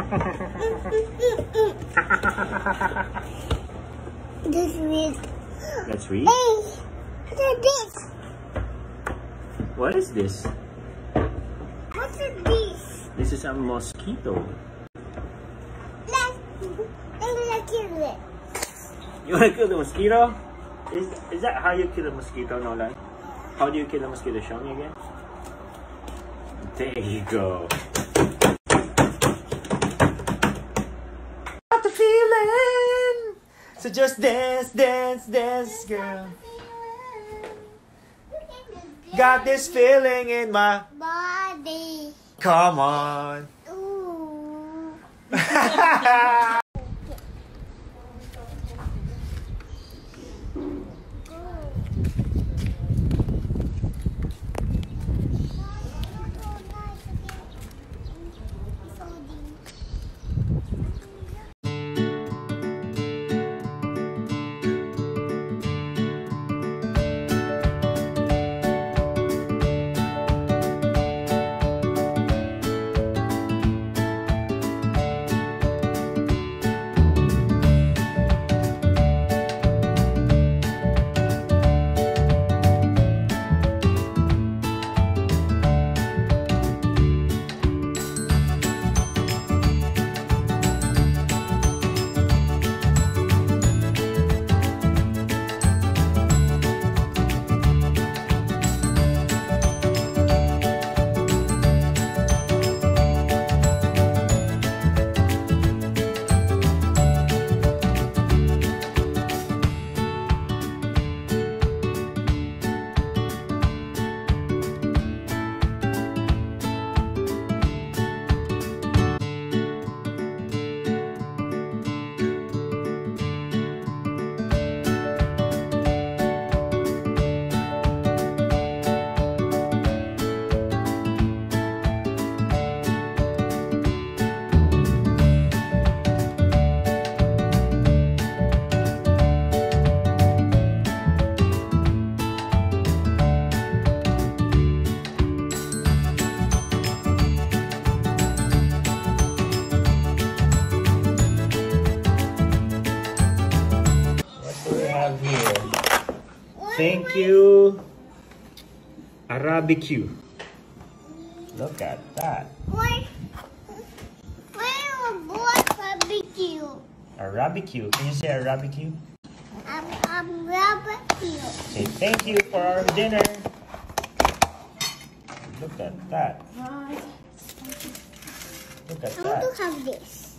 Let's read. Let's read. Hey, look at this. What is this? What's this? This is a mosquito. Let's kill it. You want to kill the mosquito? Is that how you kill a mosquito, Nolan? How do you kill a mosquito? Show me again. There you go. Got the feeling. So just dance, dance, dance, girl. Got this feeling in my Body. Come on. Ooh. Here. Thank you, Arabicue. Look at that. Where was barbecue? Arabicue. Can you say Arabicue? Barbecue. Say thank you for our dinner. Look at that. Look at I want that. to have this.